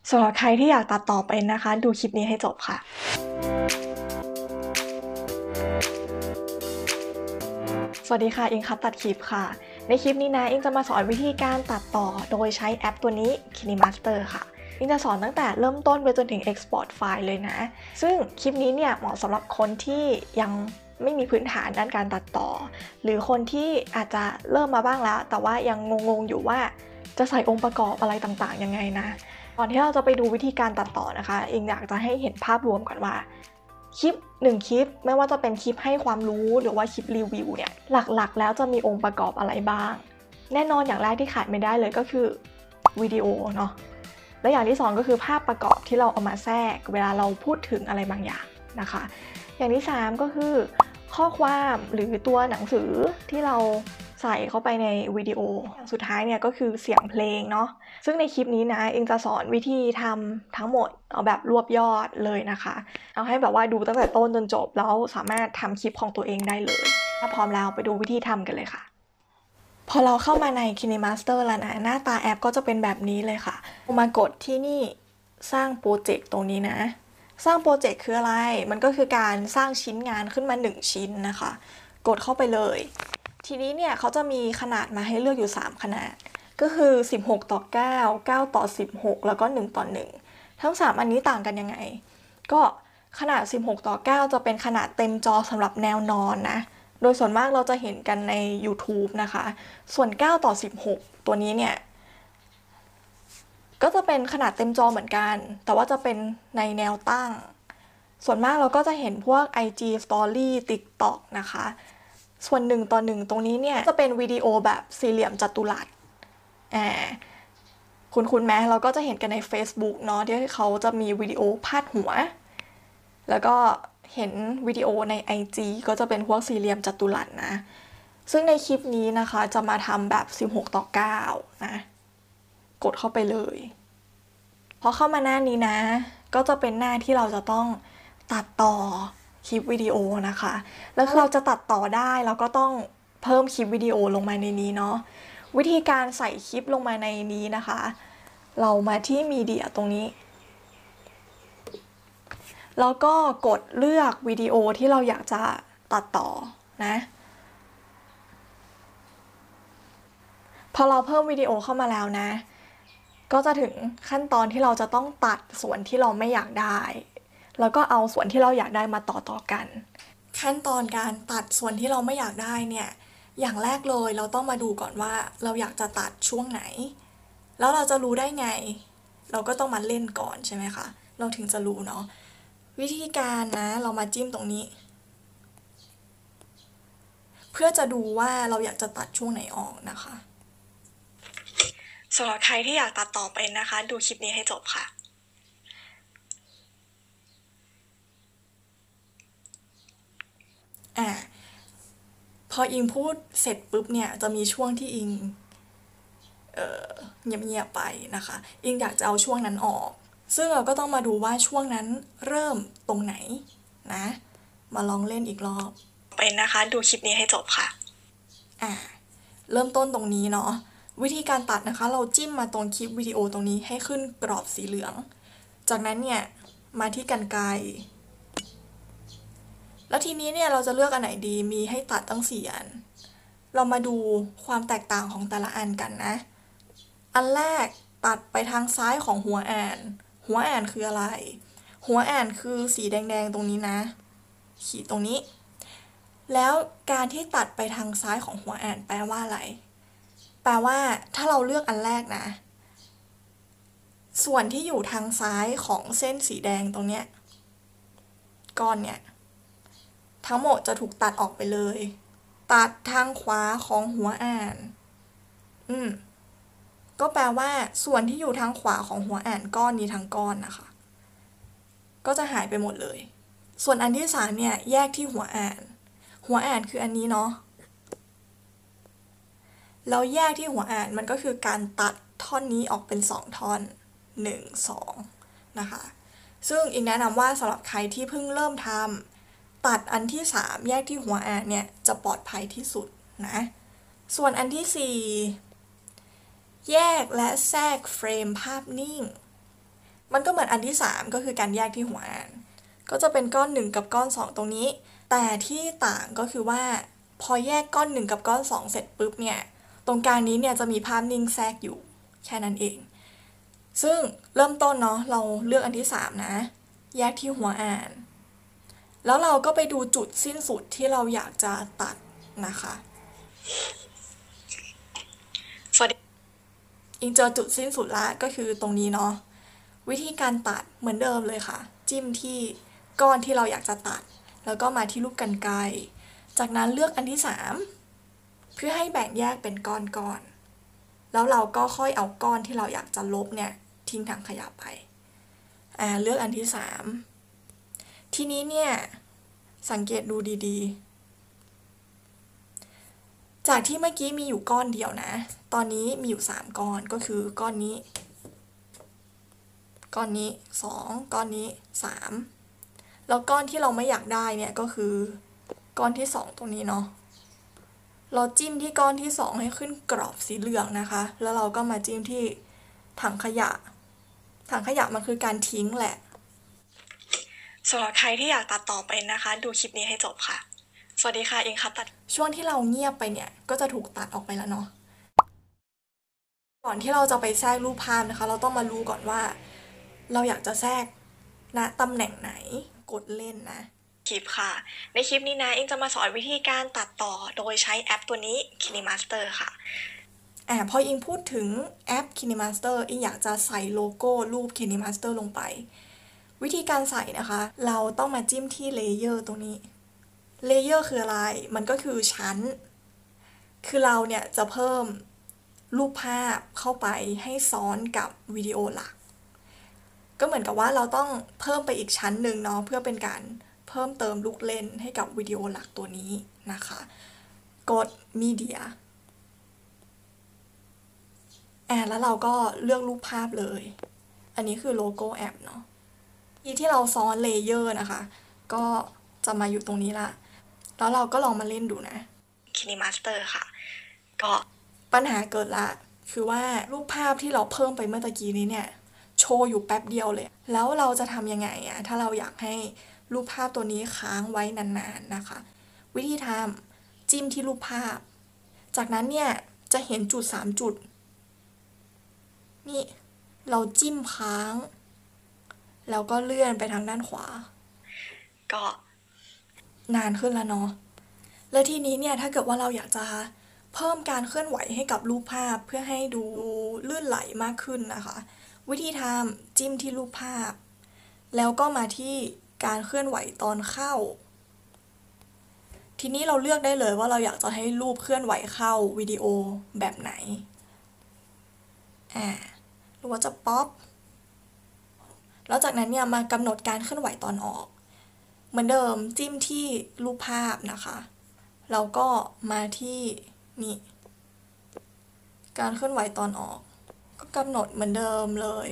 สำหรับใครที่อยากตัดต่อเป็นนะคะ ดูคลิปนี้ให้จบค่ะ สวัสดีค่ะอิงคัตตัดคลิปค่ะ ในคลิปนี้นะอิงจะมาสอนวิธีการตัดต่อโดยใช้แอปตัวนี้ KineMaster ค่ะอิงจะสอนตั้งแต่เริ่มต้นไปจนถึง Export ไฟล์เลยนะ ซึ่งคลิปนี้เนี่ยเหมาะสำหรับคนที่ยังไม่มีพื้นฐานด้านการตัดต่อ หรือคนที่อาจจะเริ่มมาบ้างแล้ว แต่ว่ายังงงๆอยู่ว่าจะใส่องค์ประกอบอะไรต่างๆยังไงนะก่อนที่เราจะไปดูวิธีการตัดต่อนะคะอิงอยากจะให้เห็นภาพรวมก่อนว่าคลิป1คลิปไม่ว่าจะเป็นคลิปให้ความรู้หรือว่าคลิปรีวิวเนี่ยหลักๆแล้วจะมีองค์ประกอบอะไรบ้างแน่นอนอย่างแรกที่ขาดไม่ได้เลยก็คือวิดีโอเนาะและอย่างที่2ก็คือภาพประกอบที่เราเอามาแทรกเวลาเราพูดถึงอะไรบางอย่างนะคะอย่างที่3ก็คือข้อความหรือตัวหนังสือที่เราใส่เข้าไปในวิดีโออย่างสุดท้ายเนี่ยก็คือเสียงเพลงเนาะซึ่งในคลิปนี้นะเองจะสอนวิธีทำทั้งหมดเอาแบบรวบยอดเลยนะคะเอาให้แบบว่าดูตั้งแต่ต้นจนจบแล้วสามารถทำคลิปของตัวเองได้เลยถ้าพร้อมแล้วไปดูวิธีทำกันเลยค่ะพอเราเข้ามาใน KineMaster แล้วนะหน้าตาแอปก็จะเป็นแบบนี้เลยค่ะมากดที่นี่สร้างโปรเจกต์ตรงนี้นะสร้างโปรเจกต์คืออะไรมันก็คือการสร้างชิ้นงานขึ้นมา1ชิ้นนะคะกดเข้าไปเลยทีนี้เนี่ยเขาจะมีขนาดมาให้เลือกอยู่3ขนาดก็คือ16:9 9:16แล้วก็1:1ทั้ง3อันนี้ต่างกันยังไงก็ขนาด16:9จะเป็นขนาดเต็มจอสำหรับแนวนอนนะโดยส่วนมากเราจะเห็นกันใน YouTube นะคะส่วน9:16ตัวนี้เนี่ยก็จะเป็นขนาดเต็มจอเหมือนกันแต่ว่าจะเป็นในแนวตั้งส่วนมากเราก็จะเห็นพวก IG Story TikTok นะคะส่วน1:1ตรงนี้เนี่ยจะเป็นวิดีโอแบบสี่เหลี่ยมจัตุรัสคุณแม้เราก็จะเห็นกันใน Facebook เนาะที่เขาจะมีวิดีโอพาดหัวแล้วก็เห็นวิดีโอใน IG ก็จะเป็นพวกสี่เหลี่ยมจัตุรัสนะซึ่งในคลิปนี้นะคะจะมาทำแบบ16:9นะกดเข้าไปเลยพอเข้ามาหน้านี้นะก็จะเป็นหน้าที่เราจะต้องตัดต่อคลิปวิดีโอนะคะแล้วเราจะตัดต่อได้เราก็ต้องเพิ่มคลิปวิดีโอลงมาในนี้เนาะวิธีการใส่คลิปลงมาในนี้นะคะเรามาที่มีเดียตรงนี้แล้วก็กดเลือกวิดีโอที่เราอยากจะตัดต่อนะพอเราเพิ่มวิดีโอเข้ามาแล้วนะก็จะถึงขั้นตอนที่เราจะต้องตัดส่วนที่เราไม่อยากได้แล้วก็เอาส่วนที่เราอยากได้มาต่อกันขั้นตอนการตัดส่วนที่เราไม่อยากได้เนี่ยอย่างแรกเลยเราต้องมาดูก่อนว่าเราอยากจะตัดช่วงไหนแล้วเราจะรู้ได้ไงเราก็ต้องมาเล่นก่อนใช่ไหมคะเราถึงจะรู้เนาะวิธีการนะเรามาจิ้มตรงนี้เพื่อจะดูว่าเราอยากจะตัดช่วงไหนออกนะคะสำหรับใครที่อยากตัดต่อเป็นนะคะดูคลิปนี้ให้จบค่ะพออิงพูดเสร็จปุ๊บเนี่ยจะมีช่วงที่อิงเงียบๆไปนะคะอิงอยากจะเอาช่วงนั้นออกซึ่งเราก็ต้องมาดูว่าช่วงนั้นเริ่มตรงไหนนะมาลองเล่นอีกรอบเป็นนะคะดูคลิปนี้ให้จบค่ะเริ่มต้นตรงนี้เนาะวิธีการตัดนะคะเราจิ้มมาตรงคลิปวิดีโอตรงนี้ให้ขึ้นกรอบสีเหลืองจากนั้นเนี่ยมาที่กรรไกรแล้วทีนี้เนี่ยเราจะเลือกอันไหนดีมีให้ตัดตั้ง4 อันเรามาดูความแตกต่างของแต่ละอันกันนะอันแรกตัดไปทางซ้ายของหัวอ่านหัวอ่านคืออะไรหัวอ่านคือสีแดงๆตรงนี้นะขีดตรงนี้แล้วการที่ตัดไปทางซ้ายของหัวอ่านแปลว่าอะไรแปลว่าถ้าเราเลือกอันแรกนะส่วนที่อยู่ทางซ้ายของเส้นสีแดงตรงเนี้ยก้อนเนี่ยทั้งหมดจะถูกตัดออกไปเลยตัดทางขวาของหัวอ่านก็แปลว่าส่วนที่อยู่ทางขวาของหัวอ่านก้อนนี้ทั้งก้อนนะคะก็จะหายไปหมดเลยส่วนอันที่3เนี่ยแยกที่หัวอ่านคืออันนี้เนาะแล้วแยกที่หัวอ่านมันก็คือการตัดท่อนนี้ออกเป็น2ท่อน1 2นะคะซึ่งอีกแนะนำว่าสำหรับใครที่เพิ่งเริ่มทำตัดอันที่3แยกที่หัวอ่านเนี่ยจะปลอดภัยที่สุดนะส่วนอันที่4แยกและแทรกเฟรมภาพนิ่งมันก็เหมือนอันที่3ก็คือการแยกที่หัวอ่านก็จะเป็นก้อน1กับก้อน2ตรงนี้แต่ที่ต่างก็คือว่าพอแยกก้อน1กับก้อน2เสร็จปุ๊บเนี่ยตรงกลางนี้เนี่ยจะมีภาพนิ่งแทรกอยู่แค่นั้นเองซึ่งเริ่มต้นเนาะเราเลือกอันที่3นะแยกที่หัวอ่านแล้วเราก็ไปดูจุดสิ้นสุดที่เราอยากจะตัดนะคะสวัสดีอิงเจอจุดสิ้นสุดละก็คือตรงนี้เนาะวิธีการตัดเหมือนเดิมเลยค่ะจิ้มที่ก้อนที่เราอยากจะตัดแล้วก็มาที่ลูกกรรไกรจากนั้นเลือกอันที่3เพื่อให้แบ่งแยกเป็นก้อนๆแล้วเราก็ค่อยเอาก้อนที่เราอยากจะลบเนี่ยทิ้งถังขยะไปเลือกอันที่3ทีนี้เนี่ยสังเกตดูดีๆจากที่เมื่อกี้มีอยู่ก้อนเดียวนะตอนนี้มีอยู่3ก้อนก็คือก้อนนี้ก้อนนี้2ก้อนนี้3แล้วก้อนที่เราไม่อยากได้เนี่ยก็คือก้อนที่2ตรงนี้เนาะเราจิ้มที่ก้อนที่2ให้ขึ้นกรอบสีเหลืองนะคะแล้วเราก็มาจิ้มที่ถังขยะมันคือการทิ้งแหละสำหรับใครที่อยากตัดต่อไปนะคะดูคลิปนี้ให้จบค่ะสวัสดีค่ะอิงค่ะตัดช่วงที่เราเงียบไปเนี่ยก็จะถูกตัดออกไปแล้วเนาะก่อนที่เราจะไปแทรกรูปภาพนะคะเราต้องมารู้ก่อนว่าเราอยากจะแทรกณตำแหน่งไหนกดเล่นนะคลิปค่ะในคลิปนี้นะอิงจะมาสอนวิธีการตัดต่อโดยใช้แอปตัวนี้ KineMaster ค่ะพออิงพูดถึงแอป KineMaster อิงอยากจะใส่โลโก้รูป KineMaster ลงไปวิธีการใส่นะคะเราต้องมาจิ้มที่เลเยอร์ตรงนี้เลเยอร์คืออะไรมันก็คือชั้นคือเราเนี่ยจะเพิ่มรูปภาพเข้าไปให้ซ้อนกับวิดีโอหลักก็เหมือนกับว่าเราต้องเพิ่มไปอีกชั้นหนึ่งเนาะเพื่อเป็นการเพิ่มเติมลูกเล่นให้กับวิดีโอหลักตัวนี้นะคะกด Media แล้วเราก็เลือกรูปภาพเลยอันนี้คือโลโก้แอปเนาะที่เราซ้อนเลเยอร์นะคะก็จะมาอยู่ตรงนี้ละแล้วเราก็ลองมาเล่นดูนะ KineMaster ค่ะก็ปัญหาเกิดละคือว่ารูปภาพที่เราเพิ่มไปเมื่อตะกี้นี้เนี่ยโชว์อยู่แป๊บเดียวเลยแล้วเราจะทำยังไงถ้าเราอยากให้รูปภาพตัวนี้ค้างไว้นานๆนะคะวิธีทำจิ้มที่รูปภาพจากนั้นเนี่ยจะเห็นจุด3จุดนี่เราจิ้มค้างแล้วก็เลื่อนไปทางด้านขวาก็นานขึ้นแล้วเนาะแล้วทีนี้เนี่ยถ้าเกิดว่าเราอยากจะเพิ่มการเคลื่อนไหวให้กับรูปภาพเพื่อให้ดูลื่นไหลมากขึ้นนะคะวิธีทำจิ้มที่รูปภาพแล้วก็มาที่การเคลื่อนไหวตอนเข้าทีนี้เราเลือกได้เลยว่าเราอยากจะให้รูปเคลื่อนไหวเข้าวิดีโอแบบไหนหรือว่าจะป๊อปแล้วจากนั้นเนี่ยมากำหนดการเคลื่อนไหวตอนออกเหมือนเดิมจิ้มที่รูปภาพนะคะแล้วก็มาที่นี่การเคลื่อนไหวตอนออกก็กำหนดเหมือนเดิมเลย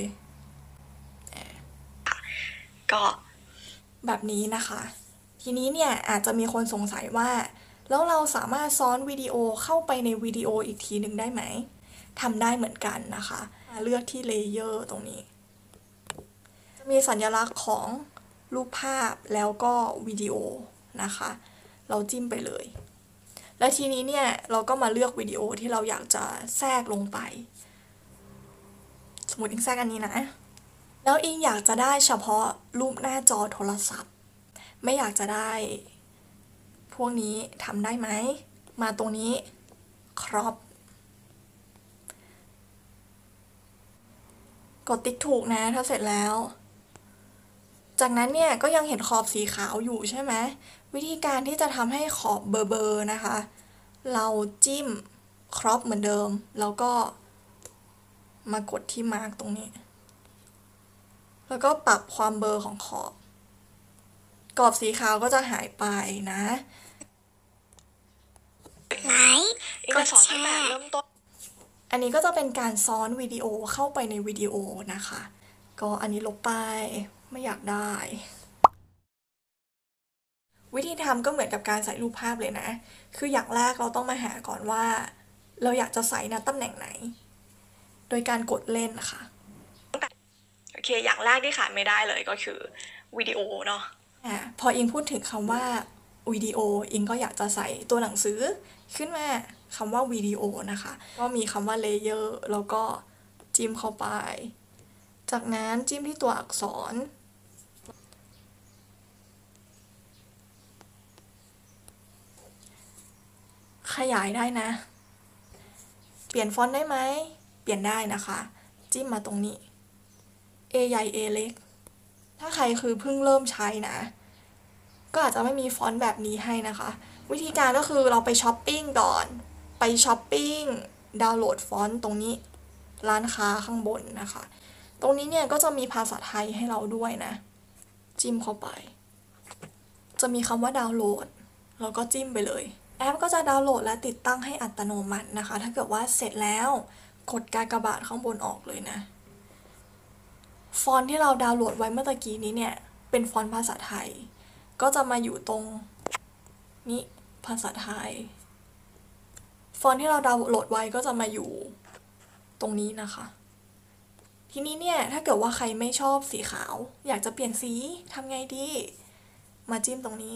ก็แบบนี้นะคะทีนี้เนี่ยอาจจะมีคนสงสัยว่าแล้วเราสามารถซ้อนวิดีโอเข้าไปในวิดีโออีกทีหนึ่งได้ไหมทำได้เหมือนกันนะคะเลือกที่เลเยอร์ตรงนี้จะมีสัญลักษณ์ของรูปภาพแล้วก็วิดีโอนะคะเราจิ้มไปเลยและทีนี้เนี่ยเราก็มาเลือกวิดีโอที่เราอยากจะแทรกลงไปสมมติอิงแทรกอันนี้นะแล้วอิงอยากจะได้เฉพาะรูปหน้าจอโทรศัพท์ไม่อยากจะได้พวกนี้ทำได้ไหมมาตรงนี้ครอปกดติ๊กถูกนะถ้าเสร็จแล้วจากนั้นเนี่ยก็ยังเห็นขอบสีขาวอยู่ใช่ไหมวิธีการที่จะทำให้ขอบเบลอๆนะคะเราจิ้มครอปเหมือนเดิมแล้วก็มากดที่มาร์กตรงนี้แล้วก็ปรับความเบลอของขอบกรอบสีขาวก็จะหายไปนะไลค์กดแชร์เริ่มต้นอันนี้ก็จะเป็นการซ้อนวิดีโอเข้าไปในวิดีโอนะคะก็อันนี้ลบไปไม่อยากได้วิธีทำก็เหมือนกับการใส่รูปภาพเลยนะคืออย่างแรกเราต้องมาหาก่อนว่าเราอยากจะใส่ณตำแหน่งไหนโดยการกดเล่นนะคะโอเคอย่างแรกที่ขาดไม่ได้เลยก็คือวิดีโอเนาะพออิงพูดถึงคำว่าวิดีโออิงก็อยากจะใส่ตัวหนังสือขึ้นมาคำว่าวิดีโอนะคะก็มีคำว่าเลเยอร์แล้วก็จิ้มเข้าไปจากนั้นจิ้มที่ตัวอักษรขยายได้นะเปลี่ยนฟอนต์ได้ไหมเปลี่ยนได้นะคะจิ้มมาตรงนี้ A ใหญ่ A เล็กถ้าใครคือเพิ่งเริ่มใช้นะก็อาจจะไม่มีฟอนต์แบบนี้ให้นะคะวิธีการก็คือเราไปช้อปปิ้งก่อนไปช้อปปิ้งดาวน์โหลดฟอนต์ตรงนี้ร้านค้าข้างบนนะคะตรงนี้เนี่ยก็จะมีภาษาไทยให้เราด้วยนะจิ้มเข้าไปจะมีคำว่าดาวน์โหลดแล้วก็จิ้มไปเลยแอปก็จะดาวน์โหลดและติดตั้งให้อัตโนมัตินะคะถ้าเกิดว่าเสร็จแล้วกดกากบาทข้างบนออกเลยนะฟอนต์ที่เราดาวน์โหลดไว้เมื่อตะกี้นี้เนี่ยเป็นฟอนต์ภาษาไทยก็จะมาอยู่ตรงนี้ภาษาไทยฟอนต์ที่เราดาวน์โหลดไว้ก็จะมาอยู่ตรงนี้นะคะทีนี้เนี่ยถ้าเกิดว่าใครไม่ชอบสีขาวอยากจะเปลี่ยนสีทำไงดีมาจิ้มตรงนี้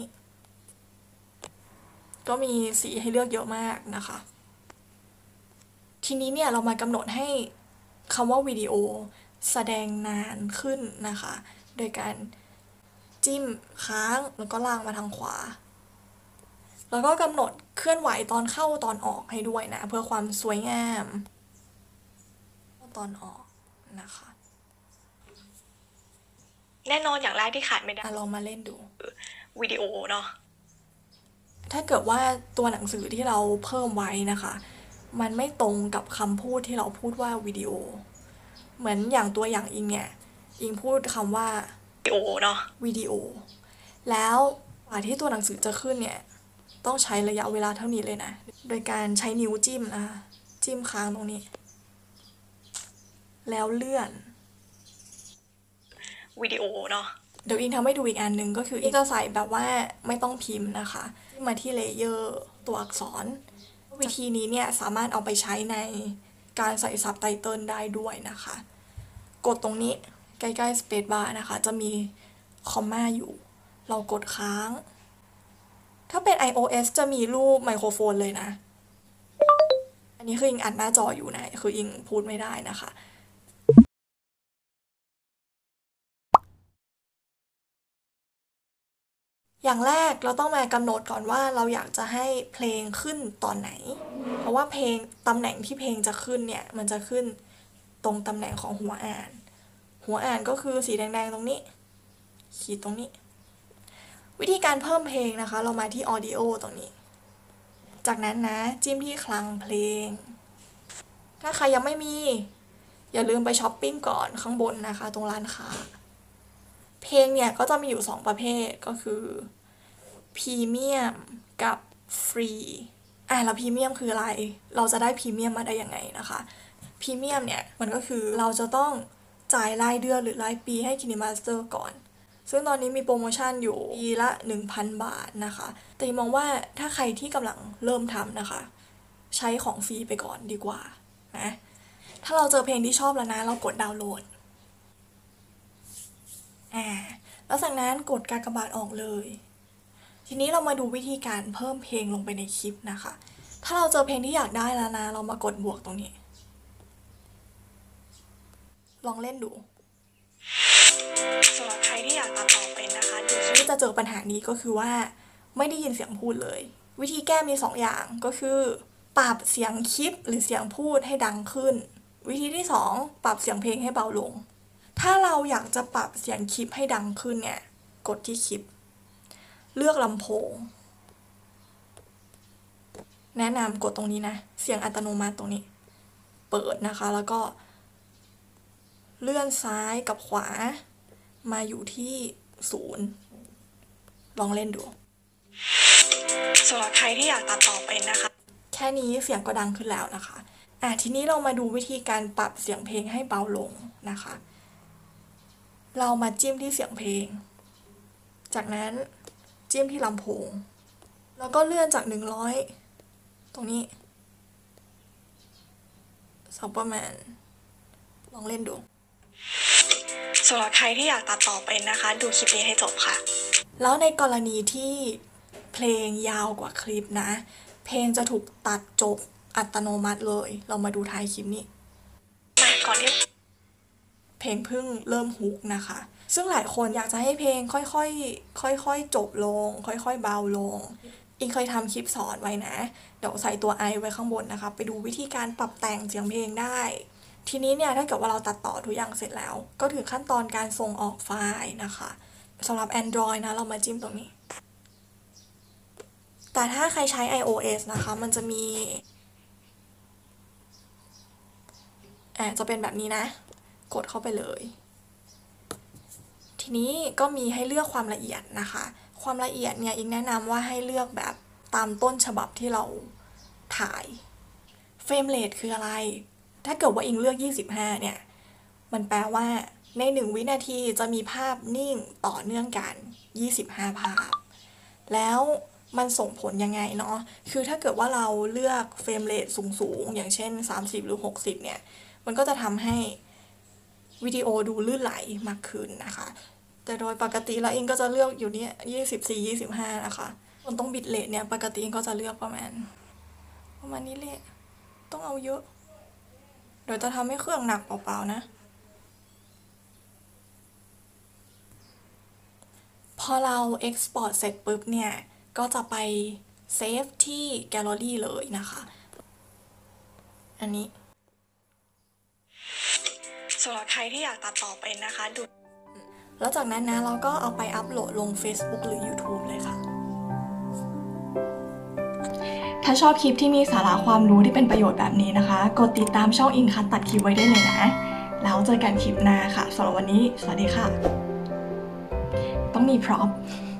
ก็มีสีให้เลือกเยอะมากนะคะทีนี้เนี่ยเรามากำหนดให้คำว่าวิดีโอแสดงนานขึ้นนะคะโดยการจิ้มค้างแล้วก็ลากมาทางขวาแล้วก็กำหนดเคลื่อนไหวตอนเข้าตอนออกให้ด้วยนะเพื่อความสวยงามตอนออกนะคะแน่นอนอย่างแรกที่ขาดไม่ได้ลองมาเล่นดูวิดีโอเนาะถ้าเกิดว่าตัวหนังสือที่เราเพิ่มไว้นะคะมันไม่ตรงกับคำพูดที่เราพูดว่าวิดีโอเหมือนอย่างตัวอย่างอิงเนี่ยอิงพูดคำว่าวิดีโอเนาะวิดีโอแล้วกว่าที่ตัวหนังสือจะขึ้นเนี่ยต้องใช้ระยะเวลาเท่านี้เลยนะโดยการใช้นิ้วจิ้มนะคะจิ้มค้างตรงนี้แล้วเลื่อนวิดีโอเนาะเดี๋ยวอิงทำให้ดูอีกอันหนึ่งก็คืออิงจะใส่แบบว่าไม่ต้องพิมพ์นะคะมาที่เลเยอร์ตัวอักษรวิธีนี้เนี่ยสามารถเอาไปใช้ในการใส่ซับไตเติลได้ด้วยนะคะกดตรงนี้ใกล้ๆ Space Bar นะคะจะมีคอมมาอยู่เรากดค้างถ้าเป็น iOS จะมีรูปไมโครโฟนเลยนะอันนี้คืออิงอัดหน้าจออยู่นะคืออิงพูดไม่ได้นะคะอย่างแรกเราต้องมากำหนดก่อนว่าเราอยากจะให้เพลงขึ้นตอนไหนเพราะว่าเพลงตำแหน่งที่เพลงจะขึ้นเนี่ยมันจะขึ้นตรงตำแหน่งของหัวอ่านก็คือสีแดงๆตรงนี้ขีดตรงนี้วิธีการเพิ่มเพลงนะคะเรามาที่ Audio ตรงนี้จากนั้นนะจิ้มที่คลังเพลงถ้าใครยังไม่มีอย่าลืมไปช้อปปิ้งก่อนข้างบนนะคะตรงร้านค้าเพลงเนี่ยก็จะมีอยู่2ประเภทก็คือพรีเมียมกับฟรีแล้วพรีเมียมคืออะไรเราจะได้พรีเมียมมาได้ยังไงนะคะพรีเมียมเนี่ยมันก็คือเราจะต้องจ่ายรายเดือนหรือรายปีให้ KineMaster ก่อนซึ่งตอนนี้มีโปรโมชั่นอยู่ปีละ 1,000 บาทนะคะแต่มองว่าถ้าใครที่กำลังเริ่มทำนะคะใช้ของฟรีไปก่อนดีกว่านะถ้าเราเจอเพลงที่ชอบแล้วนะเรากดดาวน์โหลดแล้วจากนั้นกดกากบาทออกเลยทีนี้เรามาดูวิธีการเพิ่มเพลงลงไปในคลิปนะคะถ้าเราเจอเพลงที่อยากได้แล้วนะเรามากดบวกตรงนี้ลองเล่นดูสำหรับใครที่อยากตัดต่อเป็นนะคะเดี๋ยวที่จะเจอปัญหานี้ก็คือว่าไม่ได้ยินเสียงพูดเลยวิธีแก้มี2อย่างก็คือปรับเสียงคลิปหรือเสียงพูดให้ดังขึ้นวิธีที่2ปรับเสียงเพลงให้เบาลงถ้าเราอยากจะปรับเสียงคลิปให้ดังขึ้นเนี่ยกดที่คลิปเลือกลำโพงแนะนำกดตรงนี้นะเสียงอัตโนมัติตรงนี้เปิดนะคะแล้วก็เลื่อนซ้ายกับขวามาอยู่ที่0ลองเล่นดูสำหรับใครที่อยากตัดต่อเป็นนะคะแค่นี้เสียงก็ดังขึ้นแล้วนะคะทีนี้เรามาดูวิธีการปรับเสียงเพลงให้เบาลงนะคะเรามาจิ้มที่เสียงเพลงจากนั้นจิ้มที่ลำโพงแล้วก็เลื่อนจาก100ตรงนี้สักประมาณลองเล่นดูสำหรับใครที่อยากตัดต่อเป็นนะคะดูคลิปนี้ให้จบค่ะแล้วในกรณีที่เพลงยาวกว่าคลิปนะเพลงจะถูกตัดจบอัตโนมัติเลยเรามาดูท้ายคลิปนี้มาก่อนที่เพลงเพิ่งเริ่มฮุกนะคะซึ่งหลายคนอยากจะให้เพลงค่อยๆจบลงค่อยๆเบาลงอิงเคยทำคลิปสอนไว้นะเดี๋ยวใส่ตัวไอไว้ข้างบนนะคะไปดูวิธีการปรับแต่งเสียงเพลงได้ทีนี้เนี่ยถ้าเกิดว่าเราตัดต่อทุกอย่างเสร็จแล้วก็ถึงขั้นตอนการส่งออกไฟล์นะคะสำหรับ Android นะเรามาจิ้มตรงนี้แต่ถ้าใครใช้ iOS นะคะมันจะมีจะเป็นแบบนี้นะกดเข้าไปเลยทีนี้ก็มีให้เลือกความละเอียดนะคะความละเอียดเนี่ยอิงแนะนำว่าให้เลือกแบบตามต้นฉบับที่เราถ่ายเฟรมเรทคืออะไรถ้าเกิดว่าอิงเลือก25เนี่ยมันแปลว่าใน1วินาทีจะมีภาพนิ่งต่อเนื่องกัน25ภาพแล้วมันส่งผลยังไงเนาะคือถ้าเกิดว่าเราเลือกเฟรมเรทสูงๆอย่างเช่น30หรือ60เนี่ยมันก็จะทำให้วิดีโอดูลื่นไหลมากขึ้นนะคะแต่โดยปกติแล้วเองก็จะเลือกอยู่เนี่ย24-25นะคะส่วนตรงบิตเรทเนี่ยปกติเองก็จะเลือกประมาณนี้แหละต้องเอาเยอะเดี๋ยวจะทำให้เครื่องหนักเปล่าๆนะพอเรา Export เสร็จปุ๊บเนี่ยก็จะไปเซฟที่แกลเลอรี่เลยนะคะอันนี้สำหรับใครที่อยากตัดต่อเป็นนะคะดูแล้วจากนั้นนะเราก็เอาไปอัพโหลดลง Facebook หรือ YouTube เลยค่ะถ้าชอบคลิปที่มีสาระความรู้ที่เป็นประโยชน์แบบนี้นะคะกดติดตามช่องอิงคัทตัดคลิปไว้ได้เลยนะแล้วเจอกันคลิปหน้าค่ะสำหรับวันนี้สวัสดีค่ะต้องมีพร็อพ